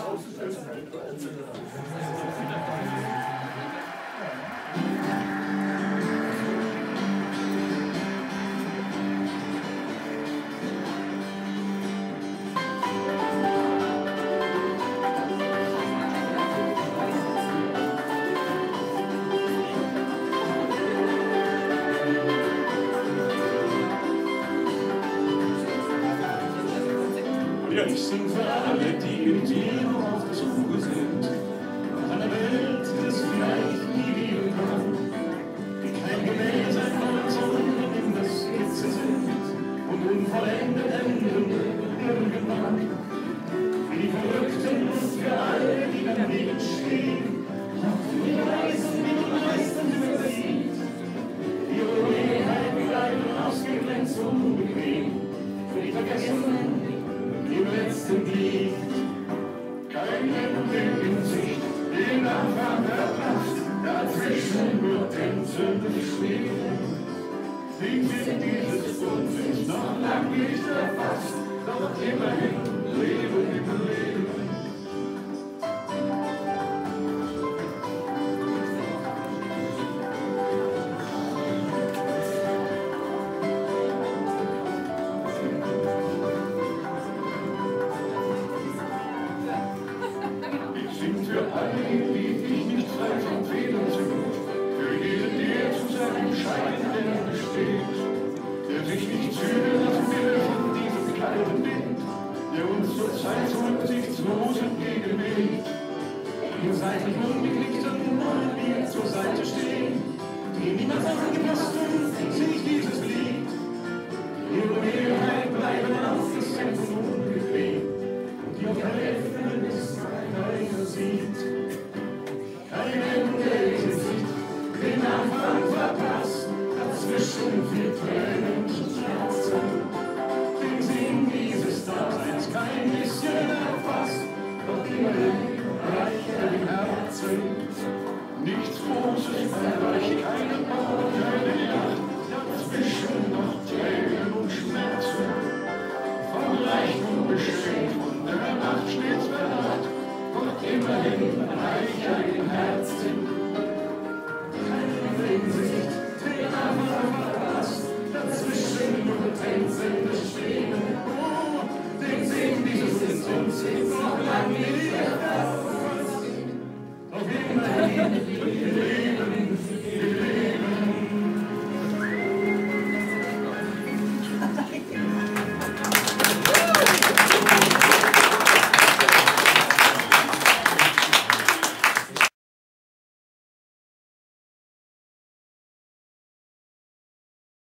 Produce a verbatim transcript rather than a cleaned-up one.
Jetzt sind wir alle, die in dir auf Zuge sind, nach einer Welt, die es vielleicht nie geben kann, die kein Gemälde von sondern in der Skizze sind und unvollendet enden irgendwann. Wie die Verrückten und für alle, die daneben stehen, hoffen wir leisen, wie die meisten übersieht. Ihre Mehrheit bleiben ausgegrenzt und unbequem, für die Vergessenen im letzten Glied. Kein Lämpchen in Sicht, den Anfang verpasst, dazwischen nur tänzelnde Schwebe. Sie sind dieses Unsinns noch lang nicht erfasst, doch immerhin leben im Leben. Für alle, die dich nicht frei von Fehlern sind, für jeden, der zu seinem Scheitern besteht, der sich nicht zügeln lassen will von diesem kleinen Wind, der uns zur Zeit so rücksichtslos entgegenweht. Ihr seid nicht Unbeknickten, wollen wir zur Seite stehen, die niemals angepassten, singt dieses Lied.